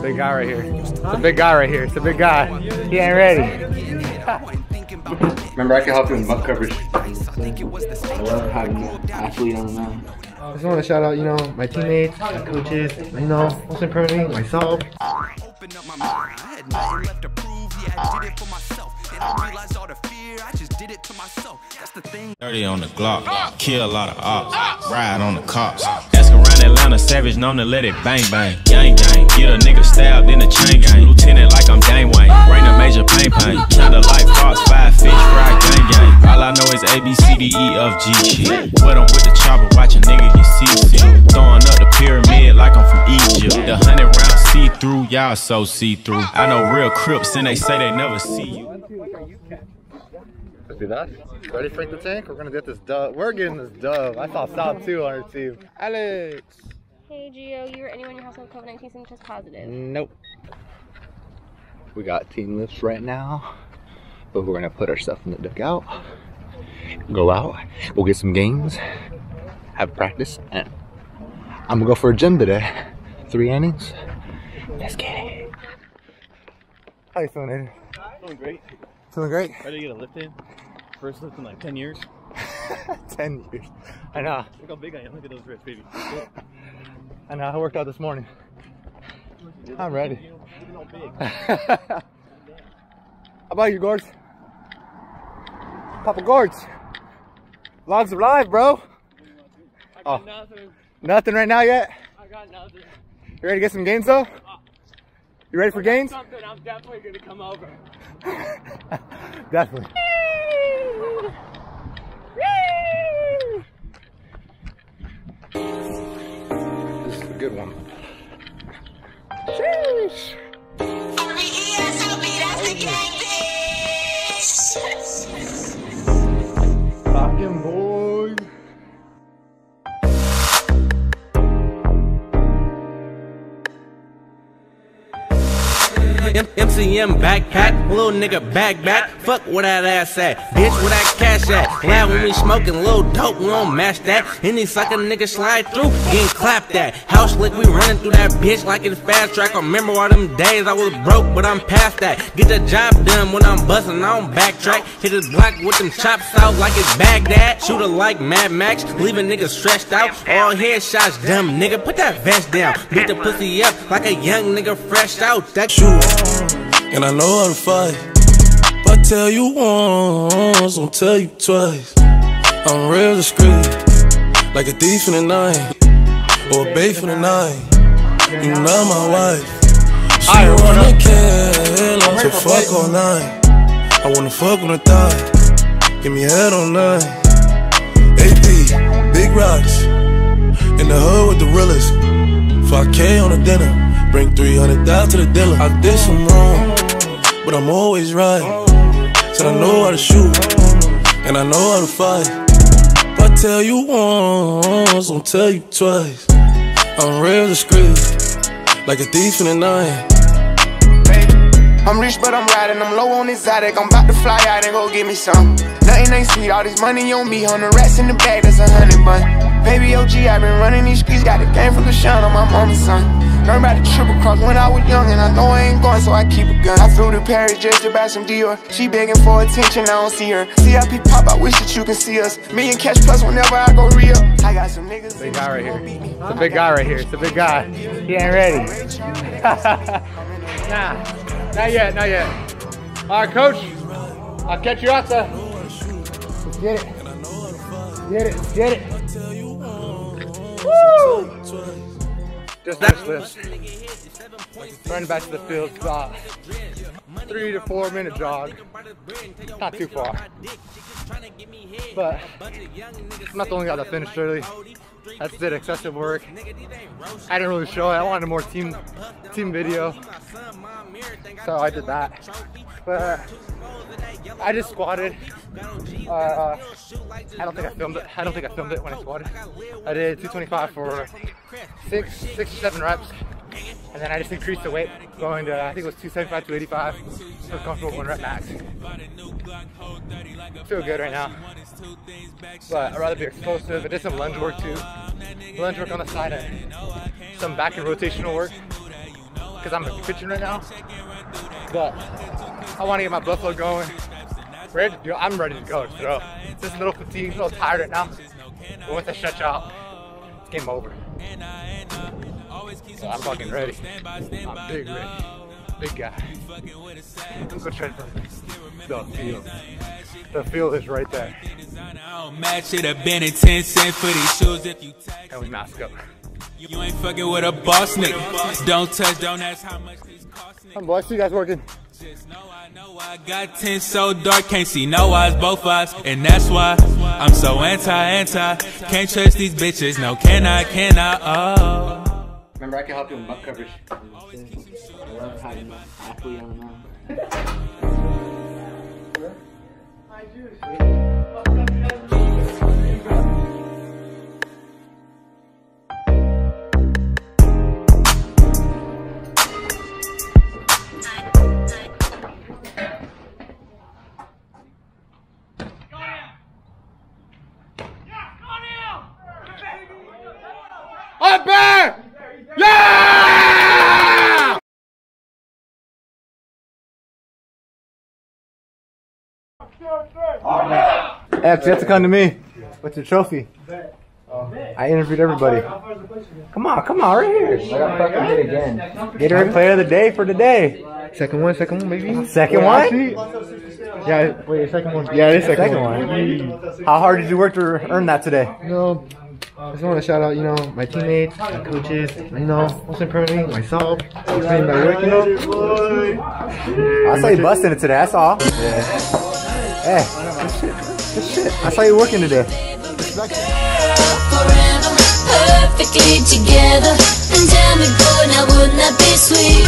big guy right here. It's a big guy right here. It's a big guy. He ain't ready. Remember, I can help you with butt coverage. I love having an athlete on the mound. I just want to shout out, you know, my teammates, my coaches, you know, most importantly, myself. Dirty on the Glock, kill a lot of ops, ride on the cops. Ask around Atlanta, savage known to let it bang bang. Gang gang, get a nigga stabbed in the chain gang. Lieutenant like I'm Dane Wayne, bring a major pain. Kinda like Fox, 5 fish, fried gang gang. All I know is A, B, C, D, E, F, G, shit. Wet 'em with the chopper, watch a nigga get seasick. Throwing up the pyramid like I'm from Egypt. The 100 rounds see-through, y'all so see-through. I know real Crips and they say they never see you. Let's do that. Ready to crank the tank? We're gonna get this dub. We're getting this dub. I saw Sal too on our team. Alex! Hey Gio, you or anyone in your household COVID-19 seems test positive? Nope. We got team lifts right now, but we're gonna put our stuff in the dugout, go out, we'll get some games, have practice, and I'm gonna go for a gym today. 3 innings. Let's get it. How you feeling, Aiden? Feeling great. Feeling great? Ready to get a lift in. First lift in like 10 years. 10 years. I know. Look how big I am. Look at those wrists, baby. I know. I worked out this morning. I'm ready. How about you, Gords? Papa Gords. Logs are live, bro. I got nothing. Nothing right now yet? I got nothing. You ready to get some gains, though? You ready for gains? Something. I'm definitely going to come over. Definitely. This is a good one. Sheesh. RBE, SOB, that's the gang, bitch. Rockin' boys. MCM backpack, little nigga back, fuck where that ass at, bitch where that cash at, glad when we smoking little dope, we don't match that, any sucker nigga slide through, getting clapped at, house lick, we running through that bitch like it's fast track, I remember all them days I was broke, but I'm past that, get the job done when I'm bustin', I don't backtrack, hit his block with them chops out like it's Baghdad, shooter like Mad Max, leaving niggas stressed out, all headshots, dumb nigga, put that vest down, beat the pussy up like a young nigga fresh out, that shoot. And I know how to fight. If I tell you once, I'll tell you twice. I'm real discreet, like a thief in the night, or a babe in the night. You not my wife. She wanna kill, so fuck all night. I wanna fuck on the thigh, give me head all night. AP, big rocks, in the hood with the realest. 5K on the dinner. Bring 300 down to the dealer. I did some wrong, but I'm always right. Said I know how to shoot, and I know how to fight. If I tell you once, I'll tell you twice. I'm real discreet, like a thief in the night. I'm rich but I'm riding, I'm low on exotic. I'm about to fly out and go get me some. Nothing ain't sweet, all this money on me. 100 rats in the bag, that's 100 bun. Baby OG, I been running these streets. Got the game from the shine on my mama's son. Learned about the triple cross when I was young, and I know I ain't going, so I keep a gun. I flew to Paris just to buy some Dior. She begging for attention, I don't see her. CIP pop, I wish that you can see us. Million cash plus whenever I go real. I got some niggas. Big guy right here. It's a big guy right here. It's a big guy. He ain't ready. Nah, not yet, not yet. All right, coach. I'll catch you out there. Let's get it. Get it. Get it. Woo! Just this. Running back to the field, about 3 to 4 minute jog. Not too far. But I'm not the only guy that finished early. I just did excessive work. I didn't really show it. I wanted more team video. So I did that. But I just squatted. I don't think I filmed it. I don't think I filmed it when I squatted. I did 225 for 6 or 7 reps. And then I just increased the weight, going to, I think it was 275 to 85. So comfortable 1 rep max. Feel good right now. But I'd rather be explosive. I did some lunge work too. Lunge work on the side and some back and rotational work. because I'm pitching right now. But I want to get my buffalo going. I'm ready to go. So just a little fatigued, a little tired right now. But once I stretch out, it's game over. So I'm fucking ready. I'm big ready. Big guy. Let's go try the field. The field is right there. And we mask up. You ain't fucking with a boss nigga. Don't touch, don't ask how much this cost. Come on, boys, see you guys working. Just know I got 10 so dark, can't see no eyes, both eyes. And that's why I'm so anti. Can't trust these bitches, no cannot, oh. Remember, I can help you with butt coverage. I love how you athlete on the mound. Up there! Yeah! X, you have to come to me. What's your trophy? I interviewed everybody. Come on, right here. Gatorade Player of the Day for today. Second one, baby. Second one? Yeah, wait, second one. Yeah, it is second one. How hard did you work to earn that today? No, I just want to shout out, my teammates, my coaches, most importantly, myself. Putting my work, I saw you busting it today, that's all. Yeah. Hey, good shit. I saw you working today. Forever, perfectly together. And tell me, boy, now wouldn't that be sweet?